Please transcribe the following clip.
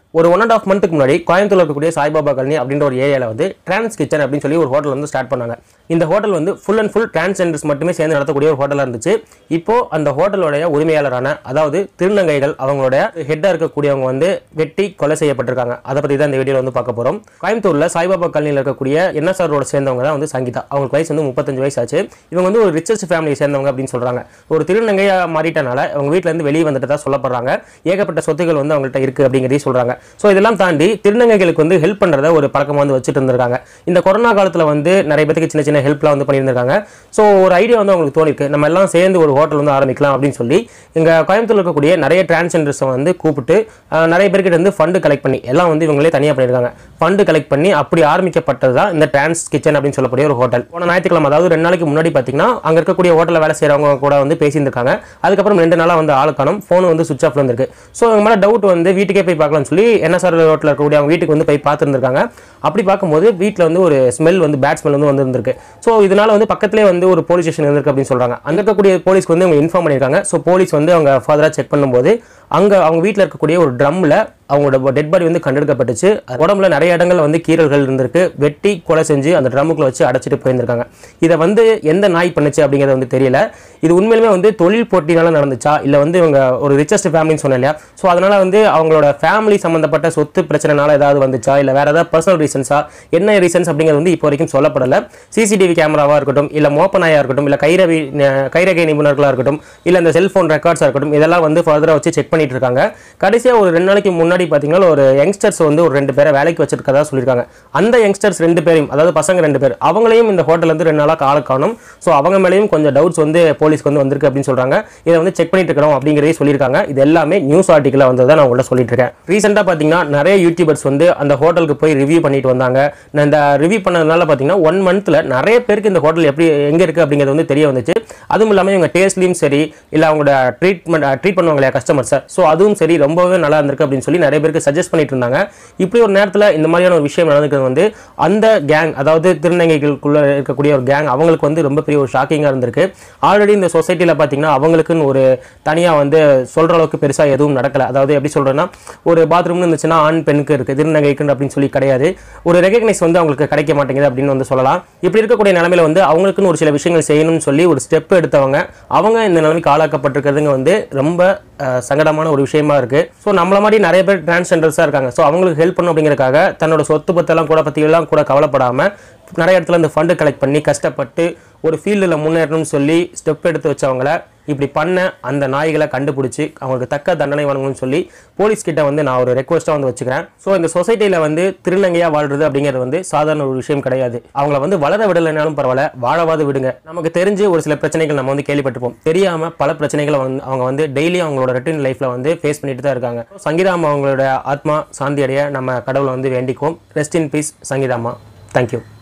ஒரு 1.5 மந்த்துக்கு முன்னாடி கோயம்புத்தூர்ல இருக்கக்கூடிய சாய்பாபா காலனி அப்படின்ற ஒரு ஏரியாவில் வந்து டிரான்ஸ் கிச்சன் அப்படின்னு சொல்லி ஒரு ஹோட்டல் வந்து ஸ்டார்ட் பண்ணாங்க. இந்த ஹோட்டல் வந்து ஃபுல் அண்ட் ஃபுல் டிரான்ஸ்ஜெண்டர்ஸ் மட்டுமே சேர்ந்து நடத்தக்கூடிய ஒரு ஹோட்டலாக இருந்துச்சு. இப்போ அந்த ஹோட்டலோடைய உரிமையாளரான அதாவது திருநங்கைகள் அவங்களோட ஹெட்டாக இருக்கக்கூடியவங்க வந்து வெட்டி கொலை செய்யப்பட்டிருக்காங்க. அதை பற்றி தான் இந்த வீடியோவில் வந்து பார்க்க போகிறோம். கோயம்புத்தூரில் சாய்பாபா காலனியில் இருக்கக்கூடிய என்எஸ்ஆர் ரோட சேர்ந்தவங்க தான் வந்து சங்கீதா. அவங்களுக்கு வயசு வந்து 35 வயசு ஆச்சு. இவங்க வந்து ஒரு ரிச்சஸ்ட் ஃபேமிலியை சேர்ந்தவங்க அப்படின்னு சொல்கிறாங்க. ஒரு திருநங்கையாக மாறிட்டனால அவங்க வீட்டிலேருந்து வெளியே வந்துட்டு தான் சொல்லப்படுறாங்க. ஏகப்பட்ட சொத்துக்கள் வந்து அவங்கள்ட்ட இருக்குது அப்படிங்கிறதையும் சொல்கிறாங்க. ஸோ இதெல்லாம் தாண்டி திருநங்கைகளுக்கு வந்து ஹெல்ப் பண்ணுறத ஒரு பழக்கமாக வந்து வச்சுட்டு இருந்திருக்காங்க. இந்த கொரோனா காலத்தில் வந்து நிறைய பேருக்கு சின்ன சின்ன ஹெல்ப்லாம் வந்து பண்ணியிருந்திருக்காங்க. ஸோ ஒரு ஐடியா வந்து அவங்களுக்கு தோணிருக்கு, நம்ம எல்லாம் சேர்ந்து ஒரு ஹோட்டல் வந்து ஆரம்பிக்கலாம் அப்படின்னு சொல்லி இங்கே கோயம்புத்தூர் இருக்கக்கூடிய நிறைய டிரான்ஸ்ஜெண்டர்ஸை வந்து கூப்பிட்டு நிறைய பேர்கிட்ட வந்து ஃபண்டு கலெக்ட் பண்ணி எல்லாம் வந்து இவங்களே தனியாக பண்ணியிருக்காங்க. ஃபண்டு கலெக்ட் பண்ணி அப்படி ஆரம்பிக்கப்பட்டது தான் இந்த டிரான்ஸ் கிச்சன் அப்படின்னு சொல்லக்கூடிய ஒரு ஹோட்டல். போன ஞாயிற்றுக்கிழமை அதாவது 2 நாளைக்கு முன்னாடி பார்த்தீங்கன்னா அங்கே இருக்கக்கூடிய ஹோட்டலில் வேலை செய்கிறவங்க கூட வந்து பேசியிருந்திருக்காங்க. அதுக்கப்புறம் 2 நாளாக வந்து ஆளுக்கானம் ஃபோன் வந்து சுவிச் ஆஃப்ல இருந்திருக்கு. ஸோ அவங்க மேலே டவுட் வந்து வீட்டுக்கே போய் பார்க்கலாம்னு சொல்லி என்எஸ்ஆர் ரோட்டில் இருக்கக்கூடிய அவங்க வீட்டுக்கு வந்து போய் பார்த்துருந்துருக்காங்க. அப்படி பார்க்கும்போது வீட்டில் வந்து ஒரு ஸ்மெல் வந்து பேட் ஸ்மெல் வந்து வந்திருக்கு. ஸோ இதனால வந்து பக்கத்துலேயே வந்து ஒரு போலீஸ் ஸ்டேஷன் இருக்கு அப்படின்னு சொல்றாங்க. அங்கே இருக்கக்கூடிய போலீஸ்க்கு வந்து அவங்க இன்ஃபார்ம் பண்ணியிருக்காங்க. ஸோ போலீஸ் வந்து அவங்க ஃபர்தராக செக் பண்ணும்போது அங்கே அவங்க வீட்டில் இருக்கக்கூடிய ஒரு ட்ரம்மில் அவங்களோட டெட் பாடி வந்து கண்டெடுக்கப்பட்டுச்சு. உடம்புல நிறைய இடங்கள் வந்து கீறல்கள் இருந்திருக்கு. வெட்டி கொலை செஞ்சு அந்த ட்ரம்முக்குள்ள வச்சு அடைச்சிட்டு போயிருந்திருக்காங்க. இதை வந்து எந்த நாய் பண்ணுச்சு அப்படிங்கிறது வந்து தெரியல. இது உண்மையிலுமே வந்து தொழில் போட்டினால நடந்துச்சா இல்லை வந்து இவங்க ஒரு ரிச்சஸ்ட் ஃபேமிலின்னு சொன்னேன் இல்லையா, ஸோ அதனால வந்து அவங்களோட ஃபேமிலி சம்மந்தப்பட்ட சொத்து பிரச்சனைனால ஏதாவது வந்துச்சா இல்லை வேற ஏதாவது பர்சனல் ரீசன்ஸா, என்ன ரீசன்ஸ் அப்படிங்கிறது வந்து இப்போ வரைக்கும் சொல்லப்படலை. சிசிடிவி கேமராவாக இருக்கட்டும், இல்லை மோப்ப நாயாக இருக்கட்டும், இல்லை கைரகை நிபுணர்களாக இருக்கட்டும், இல்லை இந்த செல்ஃபோன் ரெக்கார்ட்ஸாக இருக்கட்டும், இதெல்லாம் வந்து ஃபர்தராக வச்சு செக் பண்ணிட்டு இருக்காங்க. கடைசியாக ஒரு 2 நாளைக்கு முன்னாடி பார்த்தீங்கன்னா ஒரு யங்ஸ்டர்ஸ் வந்து ஒரு 2 பேரை வேலைக்கு வச்சிருக்கதா சொல்லியிருக்காங்க. அந்த யங்ஸ்டர்ஸ் 2 பேரையும், அதாவது பசங்க 2 பேர், அவங்களையும் இந்த ஹோட்டல் வந்து 2 நாளாக ஆள காணும். ஸோ அவங்க மேலேயும் கொஞ்சம் டவுட்ஸ் வந்து போலீஸ்க்கு வந்து வந்திருக்கு அப்படின்னு சொல்றாங்க. இதை வந்து செக் பண்ணிட்டு இருக்கிறோம் அப்படிங்கிறதே சொல்லியிருக்காங்க. இது எல்லாமே நியூஸ் ஆர்டிக்கலாக வந்ததை நான் உங்கள்கிட்ட சொல்லிட்டு இருக்கேன். ரீசெண்டாக பார்த்தீங்கன்னா நிறைய யூடியூபர்ஸ் வந்து அந்த ஹோட்டலுக்கு போய் ரிவ்யூ பண்ணிட்டு வந்தாங்க. நான் இந்த ரிவ்யூ பண்ணதுனால பார்த்தீங்கன்னா 1 மந்த்ல நிறைய பேருக்கு இந்த ஹோட்டல் எப்படி எங்கே இருக்குது அப்படிங்கிறது வந்து தெரிய வந்துச்சு. அதுவும் இல்லாமல் இவங்க டேஸ்ட்லையும் சரி, இல்லை அவங்களோட ட்ரீட் பண்ணுவாங்க இல்லையா கஸ்டமர்ஸை, ஸோ அதுவும் சரி ரொம்பவே நல்லா இருந்திருக்கு அப்படின்னு சொல்லி நிறைய பேருக்கு சஜஸ்ட் பண்ணிட்டு இருந்தாங்க. இப்படி ஒரு நேரத்தில் இந்த மாதிரியான ஒரு விஷயம் நடந்துக்கிறது வந்து அந்த கேங், அதாவது திருநங்கைகளுக்குள்ள இருக்கக்கூடிய ஒரு கேங், அவங்களுக்கு வந்து ரொம்ப பெரிய ஒரு ஷாக்கிங்காக இருந்திருக்கு. ஆல்ரெடி இந்த சொசைட்டியில் பார்த்தீங்கன்னா அவங்களுக்குன்னு ஒரு தனியாக வந்து சொல்கிற அளவுக்கு பெருசாக எதுவும் நடக்கலை. அதாவது எப்படி சொல்கிறேன்னா, ஒரு பாத்ரூம்னு இருந்துச்சுன்னா ஆண் பெண்ணுக்கு இருக்குது, திருநங்கைக்குன்னு அப்படின்னு சொல்லி கிடையாது. ஒரு ரெகக்னைஸ் வந்து அவங்களுக்கு கிடைக்க மாட்டேங்குது அப்படின்னு வந்து சொல்லலாம். இப்படி இருக்கக்கூடிய நிலைமையில வந்து அவங்களுக்குன்னு ஒரு சில விஷயங்கள் செய்யணும்னு சொல்லி ஒரு ஸ்டெப் எடுத்தவங்க அவங்க இந்த நிலைமைக்கு ஆளாக்கப்பட்டிருக்கிறதுங்க வந்து ரொம்ப சங்கடமான ஒரு விஷயமா இருக்கு. ஸோ நம்மள மாதிரி நிறைய பேர் டிரான்ஸ்ஜெண்டர்ஸாக இருக்காங்க. ஸோ அவங்களுக்கு ஹெல்ப் பண்ணும் அப்படிங்கிறதுக்காக தன்னோட சொத்து பத்தெல்லாம் கூட பற்றியெல்லாம் கூட கவலைப்படாமல் நிறைய இடத்துல இந்த ஃபண்டு கலெக்ட் பண்ணி கஷ்டப்பட்டு ஒரு ஃபீல்டில் முன்னேறணும்னு சொல்லி ஸ்டெப் எடுத்து வச்சவங்கள இப்படி பண்ண அந்த நாய்களை கண்டுபிடிச்சி அவங்களுக்கு தக்க தண்டனை வழங்கணும்னு சொல்லி போலீஸ்கிட்ட வந்து நான் ஒரு ரெக்வஸ்ட்டாக வந்து வச்சுக்கிறேன். ஸோ இந்த சொசைட்டியில் வந்து திருநங்கையாக வாழ்றது அப்படிங்கிறது வந்து சாதாரண ஒரு விஷயம் கிடையாது. அவங்கள வந்து வளர விடலைனாலும் பரவாயில்ல, வாழவாது விடுங்க. நமக்கு தெரிஞ்சு ஒரு சில பிரச்சனைகள் நம்ம வந்து கேள்விப்பட்டிருப்போம். தெரியாமல் பல பிரச்சனைகளை வந்து அவங்க வந்து டெய்லி அவங்களோட ரொட்டீன் லைஃப்பில் வந்து ஃபேஸ் பண்ணிட்டு தான் இருக்காங்க. சங்கீதாம்மா அவங்களோட ஆத்மா சாந்தி அடைய நம்ம கடவுளை வந்து வேண்டிக்குவோம். ரெஸ்ட் இன் பீஸ் சங்கீதாம்மா. தேங்க்யூ.